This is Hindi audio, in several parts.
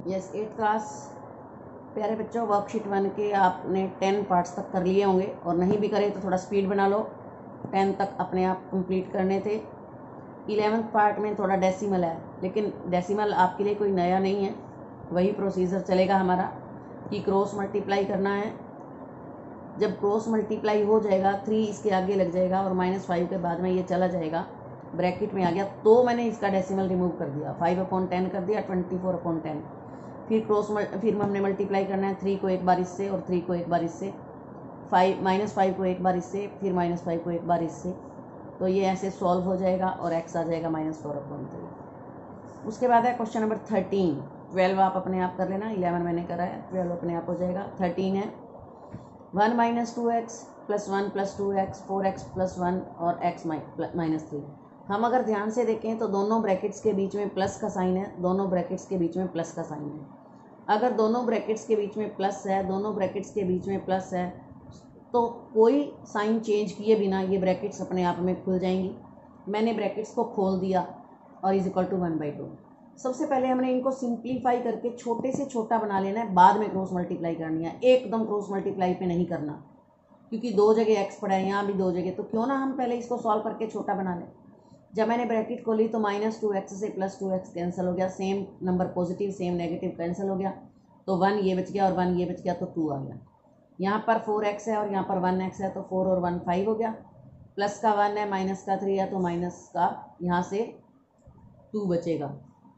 यस 8th क्लास प्यारे बच्चों, वर्कशीट 1 के आपने 10 पार्ट्स तक कर लिए होंगे और नहीं भी करे तो थोड़ा स्पीड बना लो। 10 तक अपने आप कंप्लीट करने थे। 11th पार्ट में थोड़ा डेसिमल है, लेकिन डेसिमल आपके लिए कोई नया नहीं है, वही प्रोसीजर चलेगा हमारा कि क्रॉस मल्टीप्लाई करना है। जब क्रॉस मल्टीप्लाई हो जाएगा 3 इसके आगे लग जाएगा और -5 के बाद में ये चला जाएगा, ब्रैकेट में आ गया तो मैंने इसका डेसिमल रिमूव कर दिया, 5/10 कर दिया, 24/10। फिर हमने मल्टीप्लाई करना है 3 को एक बार इससे और 3 को एक बार इससे, -5 को एक बार इससे, फिर -5 को एक बार इससे। तो ये ऐसे सॉल्व हो जाएगा और x आ जाएगा -4/3। उसके बाद है क्वेश्चन नंबर 13। 12 आप अपने आप कर लेना, 11 मैंने करा है, 12 अपने आप हो जाएगा। 13 है 1 - 2x + 1 + 2x 4x + 1 और x -3। हम अगर ध्यान से देखें तो दोनों ब्रैकेट्स के बीच में प्लस का साइन है, दोनों ब्रैकेट्स के बीच में प्लस का साइन है। अगर दोनों ब्रैकेट्स के बीच में प्लस है, दोनों ब्रैकेट्स के बीच में प्लस है, तो कोई साइन चेंज किए बिना ये ब्रैकेट्स अपने आप में खुल जाएंगी। मैंने ब्रैकेट्स को खोल दिया और = 1/2। सबसे पहले हमने इनको सिंप्लीफाई करके छोटे से छोटा बना लेना है, बाद में क्रॉस मल्टीप्लाई करनी है। एकदम क्रॉस मल्टीप्लाई पे नहीं करना, क्योंकि 2 जगह x पड़ा है, यहाँ भी 2 जगह, तो क्यों ना हम पहले इसको सॉल्व करके छोटा बना लें। जब मैंने ब्रैकेट खोली तो -2x से +2x कैंसिल हो गया, same number positive same negative cancel हो गया, तो 1 ये बच गया और 1 ये बच गया, तो 2 आ गया। यहाँ पर 4x है और यहाँ पर 1x है, तो 4 और 1 5 हो गया। प्लस का 1 है, माइनस का 3 है, तो माइनस का यहाँ से 2 बचेगा,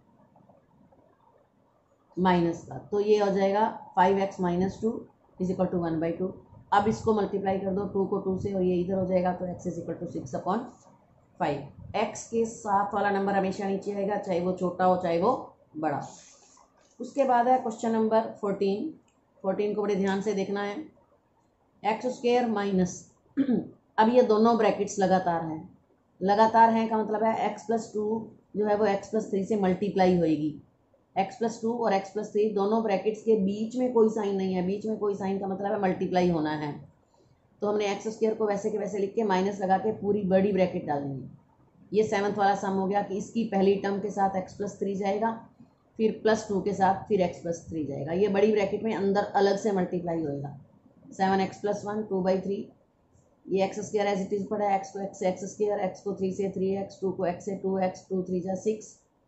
माइनस का, तो ये हो जाएगा 5x - 2 = 1/2। अब इसको मल्टीप्लाई कर दो 2 को 2 से और ये इधर हो जाएगा, तो x = 6/5। x के साथ वाला नंबर हमेशा नीचे आएगा, चाहे वो छोटा हो चाहे वो बड़ा। उसके बाद है क्वेश्चन नंबर 14। 14 को बड़े ध्यान से देखना है। x² माइनस अब ये दोनों ब्रैकेट्स लगातार हैं, लगातार हैं का मतलब है x + 2 जो है वो x + 3 से मल्टीप्लाई होएगी। x + 2 और x + 3 दोनों ब्रैकेट्स के बीच में कोई साइन नहीं है, बीच में कोई साइन का मतलब है मल्टीप्लाई होना है। तो हमने x² को वैसे के वैसे लिख के माइनस लगा के पूरी बड़ी ब्रैकेट डाल देंगे। ये 7th वाला सम हो गया कि इसकी पहली टर्म के साथ x + 3 जाएगा, फिर +2 के साथ फिर x + 3 जाएगा। ये बड़ी ब्रैकेट में अंदर अलग से मल्टीप्लाई होएगा। 7x + 1 2/3, ये x² एज इट इज पड़ा है, x को x से x², x को 3 से 3x, 2 को x से 2x, 2 3 जा 6,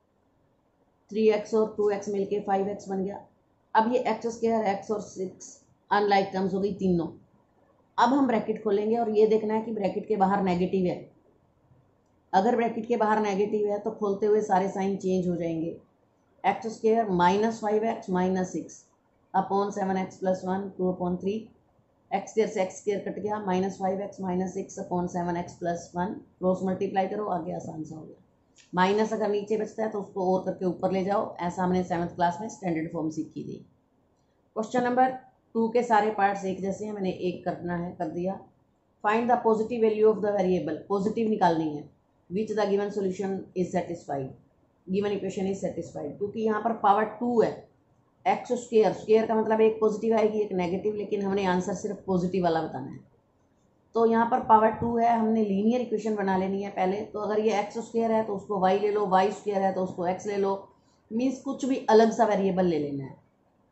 3x और 2x मिलके 5x बन गया। अब ये x², x और 6 अनलाइक टर्म्स हो गई तीनों। अब हम ब्रैकेट खोलेंगे और ये देखना है कि ब्रैकेट के बाहर नेगेटिव है। अगर ब्रैकेट के बाहर नेगेटिव है तो खोलते हुए सारे साइन चेंज हो जाएंगे। x² -5x -6 upon 7x + 1 2/3, x² से x² कट गया, -5x -6 upon 7x + 1, cross multiply करो, आगे आसान सा हो गया। माइनस अगर नीचे बचता है तो उसको और करके ऊपर ले जाओ, ऐसा हमने 7th क्लास में स्टैंडर्ड फॉर्म सीखी थी। क्वेश्चन नंबर 2 के सारे पार्ट्स एक जैसे हैं, मैंने एक करना है, कर दिया। Find the positive value of the variable, positive निकालनी है, which the given solution is satisfied, given equation is satisfied. क्योंकि यहाँ पर पावर 2 है, x² स्क्वायर का मतलब एक पॉजिटिव आएगी एक नेगेटिव, लेकिन हमने आंसर सिर्फ पॉजिटिव वाला बताना है। तो यहाँ पर पावर 2 है, हमने लीनियर इक्वेशन बना लेनी है पहले। तो अगर ये x² है तो उसको y ले लो, y² है तो उसको x ले लो, मीन्स कुछ भी अलग सा वेरिएबल ले लेना है।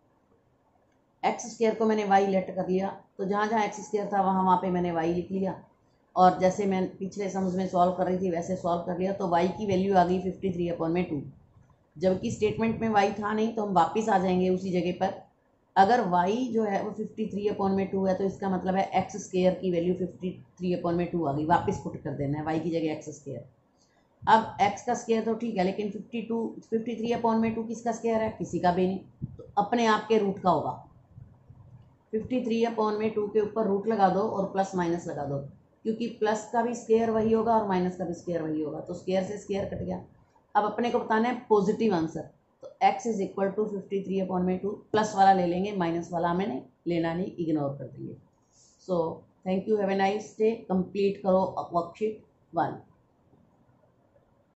x² को मैंने y लेट कर लिया, तो जहाँ जहाँ x² था वहाँ पे मैंने y लिख लिया, और जैसे मैं पिछले सम्स में सॉल्व कर रही थी वैसे सॉल्व कर लिया। तो y की वैल्यू आ गई 53/2। जबकि स्टेटमेंट में y था नहीं, तो हम वापस आ जाएंगे उसी जगह पर। अगर y जो है वो 53/2 है तो इसका मतलब है x² की वैल्यू 53/2 आ गई, वापस पुट कर देना है y की जगह x²। अब x का स्क्वायर तो ठीक है, लेकिन 53/2 किसका स्क्वायर है, किसी का भी नहीं, तो अपने आप के रूट का होगा। 53/2 के ऊपर रूट लगा दो और प्लस माइनस लगा दो, क्योंकि प्लस का भी स्क्वायर वही होगा और माइनस का भी स्क्वायर वही होगा, तो स्क्वायर से स्क्वायर कट गया। अब अपने को बताना है पॉजिटिव आंसर, तो x = 53/2, प्लस वाला ले लेंगे, माइनस वाला हमें लेना नहीं, इग्नोर कर देंगे। So thank you, have a nice day. Complete करो वर्कशीट 1।